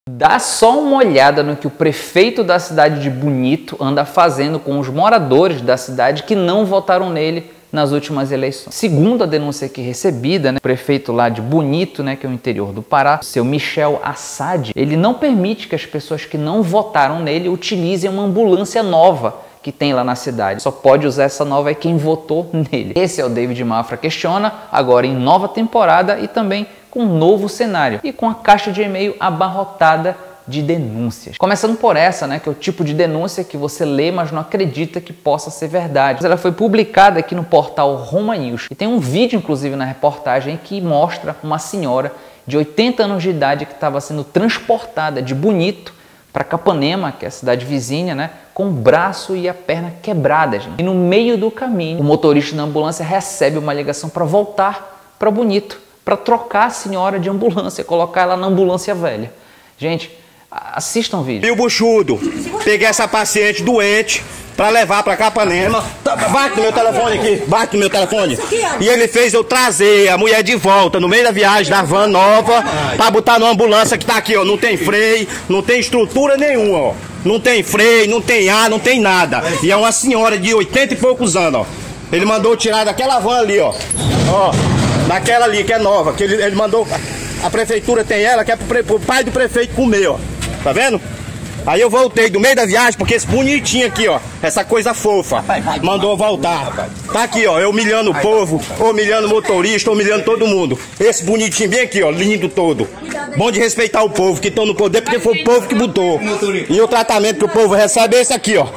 Dá só uma olhada no que o prefeito da cidade de Bonito anda fazendo com os moradores da cidade que não votaram nele nas últimas eleições. Segundo a denúncia aqui recebida, o prefeito lá de Bonito, que é o interior do Pará, o seu Michel Assad, ele não permite que as pessoas que não votaram nele utilizem uma ambulância nova que tem lá na cidade. Só pode usar essa nova quem votou nele. Esse é o David Mafra Questiona, agora em nova temporada e também com um novo cenário e com a caixa de e-mail abarrotada de denúncias. Começando por essa, que é o tipo de denúncia que você lê, mas não acredita que possa ser verdade. Ela foi publicada aqui no portal Roma News e tem um vídeo, inclusive, na reportagem que mostra uma senhora de 80 anos de idade que estava sendo transportada de Bonito para Capanema, que é a cidade vizinha, com o braço e a perna quebradas. E no meio do caminho, o motorista da ambulância recebe uma ligação para voltar para Bonito, para trocar a senhora de ambulância, colocar ela na ambulância velha. Gente, assistam o vídeo. E o buchudo, peguei essa paciente doente para levar para Capanema. Bate no meu telefone aqui, bate no meu telefone. E ele fez eu trazer a mulher de volta no meio da viagem da van nova para botar numa ambulância que tá aqui, ó. Não tem freio, não tem estrutura nenhuma, ó. Não tem freio, não tem ar, não tem nada. E é uma senhora de 80 e poucos anos, ó. Ele mandou tirar daquela van ali, ó. Ó, daquela ali que é nova, que ele mandou. A prefeitura tem ela, que é pro pai do prefeito comer, ó. Tá vendo? Aí eu voltei do meio da viagem, porque esse bonitinho aqui, ó, essa coisa fofa, mandou voltar. Tá aqui, ó, eu humilhando o povo, humilhando o motorista, humilhando todo mundo. Esse bonitinho bem aqui, ó, lindo todo. Bom de respeitar o povo que estão no poder, porque foi o povo que botou. E o tratamento que o povo recebe é esse aqui, ó.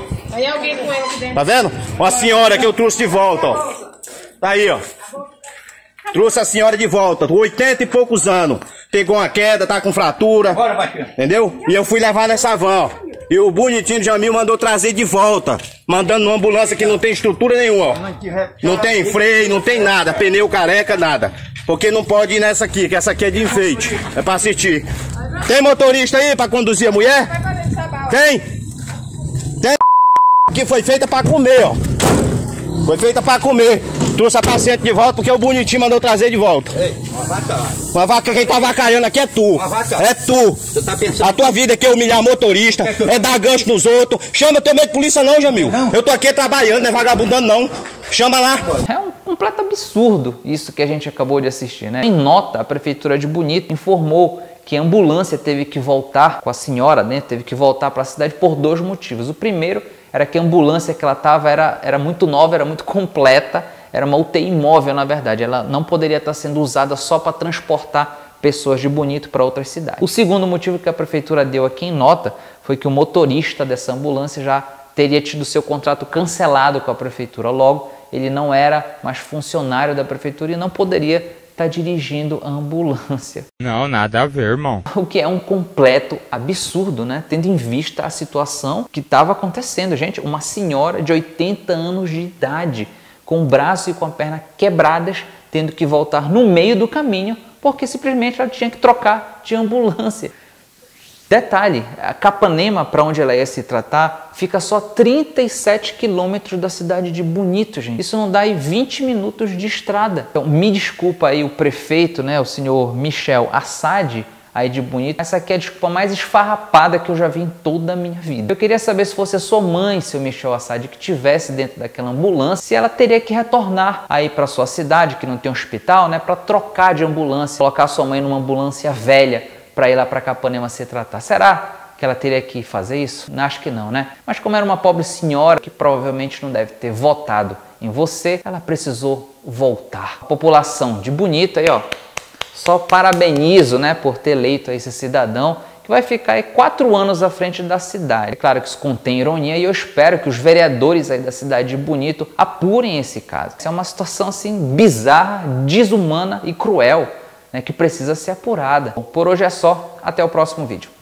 Tá vendo? Uma senhora que eu trouxe de volta, ó. Tá aí, ó. Trouxe a senhora de volta, 80 e poucos anos. Pegou uma queda, tá com fratura. Entendeu? E eu fui levar nessa van, ó. E o bonitinho de Jamil mandou trazer de volta. Mandando numa ambulância que não tem estrutura nenhuma, ó. Não tem freio, não tem nada. Pneu careca, nada. Porque não pode ir nessa aqui, que essa aqui é de enfeite. É pra assistir. Tem motorista aí pra conduzir a mulher? Tem? Tem. Que foi feita pra comer, ó. Foi feita pra comer. Trouxe a paciente de volta porque o bonitinho mandou trazer de volta. Ei, uma vaca lá. Uma vaca, quem tá vacaiando aqui é tu. Uma vaca. É tu. Você tá pensando... A tua vida aqui é humilhar motorista, é dar gancho nos outros. Chama teu medo de polícia não, Jamil. Não. Eu tô aqui trabalhando, não é vagabundando não. Chama lá. É um completo absurdo isso que a gente acabou de assistir, Em nota, a prefeitura de Bonito informou que a ambulância teve que voltar com a senhora dentro, teve que voltar para a cidade por 2 motivos. O primeiro era que a ambulância que ela estava era muito nova, era muito completa, era uma UTI móvel, na verdade. Ela não poderia estar sendo usada só para transportar pessoas de Bonito para outras cidades. O segundo motivo que a prefeitura deu aqui em nota foi que o motorista dessa ambulância já teria tido seu contrato cancelado com a prefeitura. Logo, ele não era mais funcionário da prefeitura e não poderia estar dirigindo a ambulância. Não, nada a ver, irmão. O que é um completo absurdo, tendo em vista a situação que estava acontecendo. Gente, uma senhora de 80 anos de idade, com o braço e com a perna quebradas, tendo que voltar no meio do caminho, porque simplesmente ela tinha que trocar de ambulância. Detalhe, a Capanema, para onde ela ia se tratar, fica só 37 quilômetros da cidade de Bonito, gente. Isso não dá aí 20 minutos de estrada. Então, me desculpa aí o prefeito, o senhor Michel Assad, aí de Bonito. Essa aqui é a desculpa mais esfarrapada que eu já vi em toda a minha vida. Eu queria saber se fosse a sua mãe, seu Michel Assad, que estivesse dentro daquela ambulância, se ela teria que retornar aí para sua cidade, que não tem hospital, para trocar de ambulância, colocar sua mãe numa ambulância velha, para ir lá para Capanema se tratar. Será que ela teria que fazer isso? Acho que não, Mas como era uma pobre senhora que provavelmente não deve ter votado em você, ela precisou voltar. A população de Bonito aí, ó, só parabenizo, por ter eleito esse cidadão que vai ficar aí 4 anos à frente da cidade. É claro que isso contém ironia e eu espero que os vereadores aí da cidade de Bonito apurem esse caso. Isso é uma situação assim bizarra, desumana e cruel, que precisa ser apurada. Por hoje é só, até o próximo vídeo.